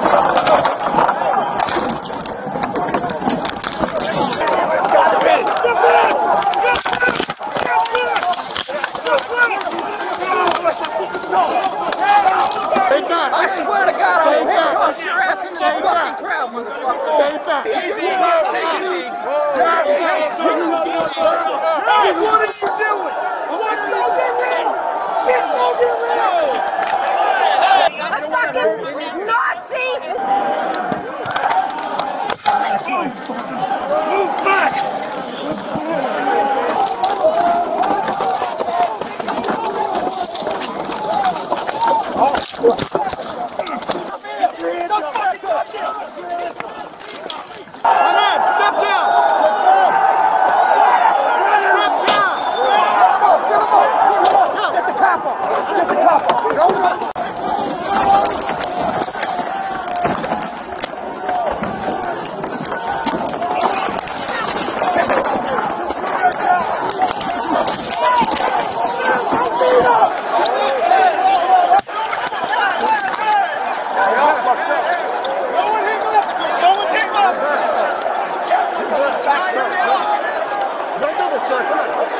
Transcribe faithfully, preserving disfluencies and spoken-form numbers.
I swear to God, I'll hit toss your ass into the fucking crowd, motherfucker. Easy, bro. Easy. Hey, what are you doing? Shit, don't get real. Shit, don't get real. A fucking Nazi! Move back. Don't do this, sir. Come on.